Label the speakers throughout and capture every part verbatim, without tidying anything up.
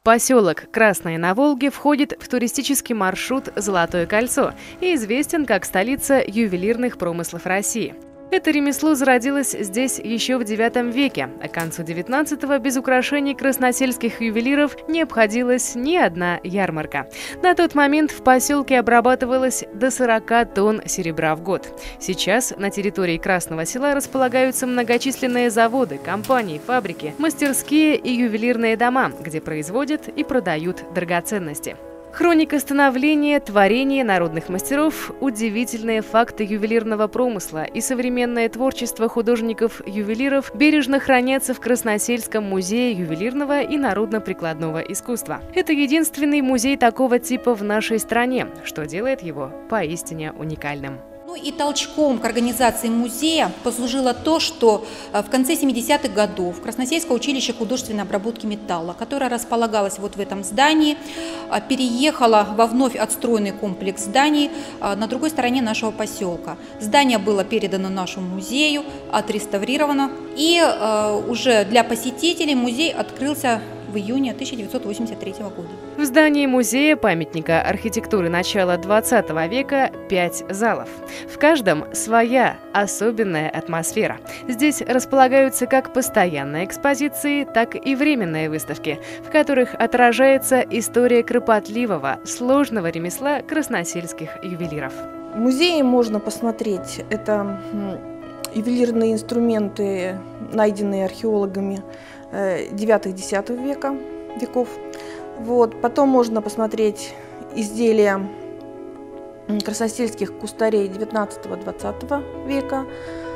Speaker 1: Поселок Красное на Волге входит в туристический маршрут «Золотое кольцо» и известен как столица ювелирных промыслов России. Это ремесло зародилось здесь еще в девятом веке, а к концу девятнадцатого без украшений красносельских ювелиров не обходилась ни одна ярмарка. На тот момент в поселке обрабатывалось до сорока тонн серебра в год. Сейчас на территории Красного Села располагаются многочисленные заводы, компании, фабрики, мастерские и ювелирные дома, где производят и продают драгоценности. Хроника становления, творения народных мастеров, удивительные факты ювелирного промысла и современное творчество художников-ювелиров бережно хранятся в Красносельском музее ювелирного и народно-прикладного искусства. Это единственный музей такого типа в нашей стране, что делает его поистине уникальным.
Speaker 2: Ну и толчком к организации музея послужило то, что в конце семидесятых годов Красносельское училище художественной обработки металла, которое располагалось вот в этом здании, переехало во вновь отстроенный комплекс зданий на другой стороне нашего поселка. Здание было передано нашему музею, отреставрировано, и уже для посетителей музей открылся в июне тысяча девятьсот восемьдесят третьего года.
Speaker 1: В здании музея памятника архитектуры начала двадцатого века пять залов. В каждом своя особенная атмосфера. Здесь располагаются как постоянные экспозиции, так и временные выставки, в которых отражается история кропотливого, сложного ремесла красносельских ювелиров.
Speaker 3: В музее можно посмотреть это ювелирные инструменты, найденные археологами девятого-десятого века, веков. Вот. Потом можно посмотреть изделия красносельских кустарей девятнадцатого-двадцатого века.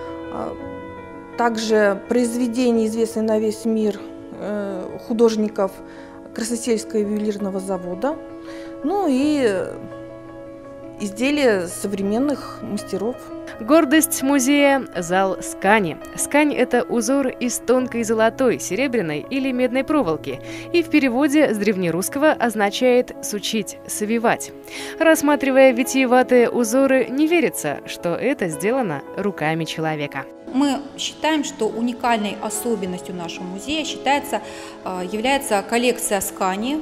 Speaker 3: Также произведения, известные на весь мир художников Красносельского ювелирного завода. Ну и изделия современных мастеров.
Speaker 1: Гордость музея – зал скани. Скань – это узор из тонкой золотой, серебряной или медной проволоки, и в переводе с древнерусского означает «сучить», «совивать». Рассматривая витиеватые узоры, не верится, что это сделано руками человека.
Speaker 2: Мы считаем, что уникальной особенностью нашего музея считается, является коллекция скани,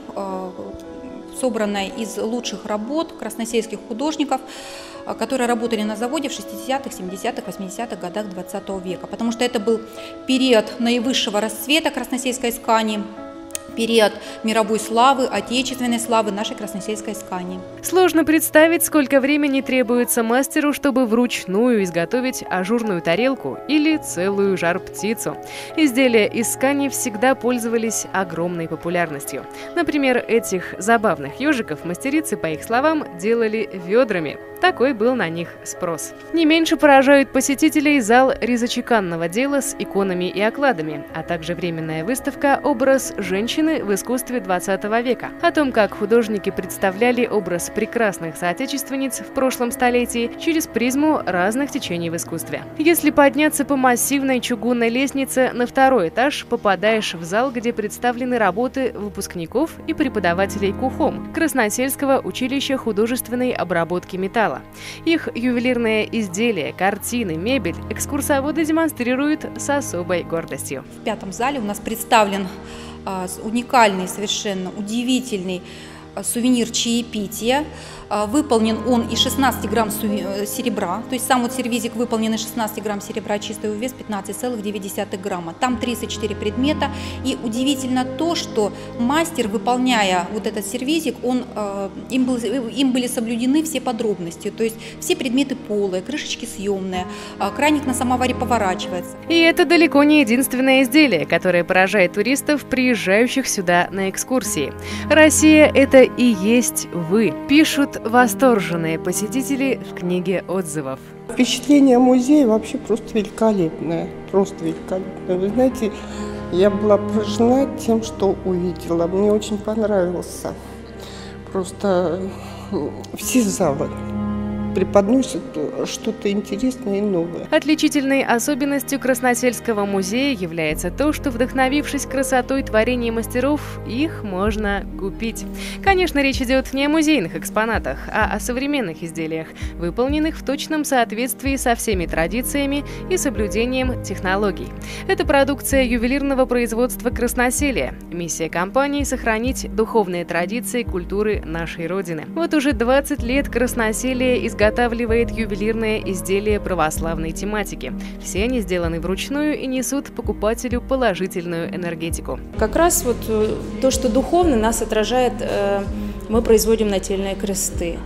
Speaker 2: собранная из лучших работ красносельских художников, которые работали на заводе в шестидесятых, семидесятых, восьмидесятых годах двадцатого века. Потому что это был период наивысшего расцвета красносельской скани, период мировой славы, отечественной славы нашей красносельской скани.
Speaker 1: Сложно представить, сколько времени требуется мастеру, чтобы вручную изготовить ажурную тарелку или целую жар-птицу. Изделия из скани всегда пользовались огромной популярностью. Например, этих забавных ежиков мастерицы, по их словам, делали ведрами. Такой был на них спрос. Не меньше поражают посетителей зал резочеканного дела с иконами и окладами, а также временная выставка «Образ женщины в искусстве двадцатого века». О том, как художники представляли образ прекрасных соотечественниц в прошлом столетии через призму разных течений в искусстве. Если подняться по массивной чугунной лестнице на второй этаж, попадаешь в зал, где представлены работы выпускников и преподавателей КУХОМ – Красносельского училища художественной обработки металла. Их ювелирные изделия, картины, мебель экскурсоводы демонстрируют с особой гордостью.
Speaker 2: В пятом зале у нас представлен а, уникальный, совершенно удивительный а, сувенир чаепития. А, выполнен он из шестнадцати грамм серебра, то есть сам вот сервизик выполнен из шестнадцати грамм серебра, чистый вес пятнадцать целых девять десятых грамма. Там тридцать четыре предмета, и удивительно то, что мастер, выполняя вот этот сервизик, он, э, им, был, им были соблюдены все подробности, то есть все предметы полые, крышечки съемные, э, краник на самоваре поворачивается.
Speaker 1: И это далеко не единственное изделие, которое поражает туристов, приезжающих сюда на экскурсии. Россия – это и есть вы, пишут восторженные посетители в книге отзывов.
Speaker 4: Впечатление музея вообще просто великолепное, просто великолепное. Вы знаете, я была поражена тем, что увидела. Мне очень понравился просто все залы. преподносят что-то интересное и новое.
Speaker 1: Отличительной особенностью Красносельского музея является то, что, вдохновившись красотой творений мастеров, их можно купить. Конечно, речь идет не о музейных экспонатах, а о современных изделиях, выполненных в точном соответствии со всеми традициями и соблюдением технологий. Это продукция ювелирного производства Красноселия. Миссия компании – сохранить духовные традиции культуры нашей Родины. Вот уже двадцать лет Красноселие изготавливает ювелирные изделия православной тематики. Все они сделаны вручную и несут покупателю положительную энергетику.
Speaker 5: Как раз вот то, что духовно, нас отражает, мы производим нательные кресты.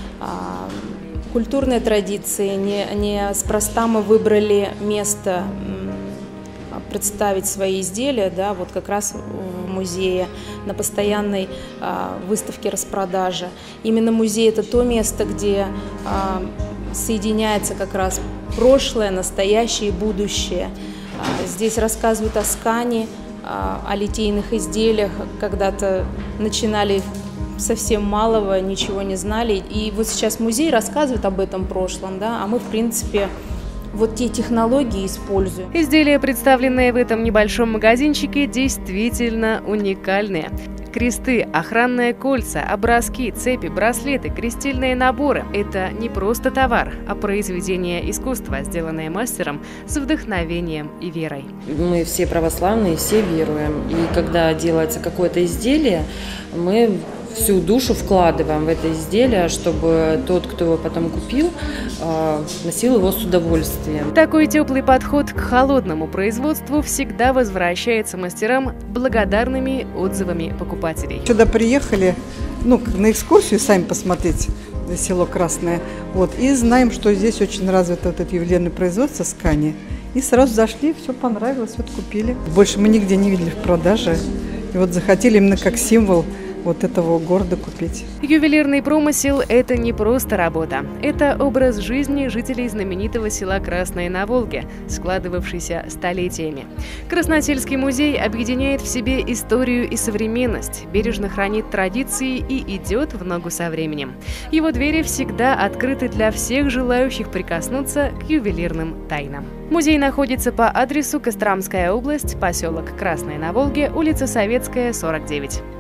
Speaker 5: Культурные традиции, не, не спроста мы выбрали место представить свои изделия, да, вот как раз в музее, на постоянной а, выставке распродажи. Именно музей – это то место, где а, соединяется как раз прошлое, настоящее и будущее. А, здесь рассказывают о скане, а, о литейных изделиях. Когда-то начинали совсем малого, ничего не знали. И вот сейчас музей рассказывает об этом прошлом, да, а мы, в принципе, вот те технологии используем.
Speaker 1: Изделия, представленные в этом небольшом магазинчике, действительно уникальные. Кресты, охранные кольца, образки, цепи, браслеты, крестильные наборы – это не просто товар, а произведение искусства, сделанное мастером с вдохновением и верой.
Speaker 6: Мы все православные, все веруем. И когда делается какое-то изделие, мы всю душу вкладываем в это изделие, чтобы тот, кто его потом купил, носил его с удовольствием.
Speaker 1: Такой теплый подход к холодному производству всегда возвращается мастерам благодарными отзывами покупателей.
Speaker 7: Сюда приехали, ну, на экскурсию, сами посмотреть село Красное, вот, и знаем, что здесь очень развито вот это ювелирное производство скани. И сразу зашли, все понравилось, вот купили. Больше мы нигде не видели в продаже, и вот захотели именно как символ вот этого города купить.
Speaker 1: Ювелирный промысел – это не просто работа. Это образ жизни жителей знаменитого села Красное на Волге, складывавшийся столетиями. Красносельский музей объединяет в себе историю и современность, бережно хранит традиции и идет в ногу со временем. Его двери всегда открыты для всех желающих прикоснуться к ювелирным тайнам. Музей находится по адресу Костромская область, поселок Красное на Волге, улица Советская, сорок девять.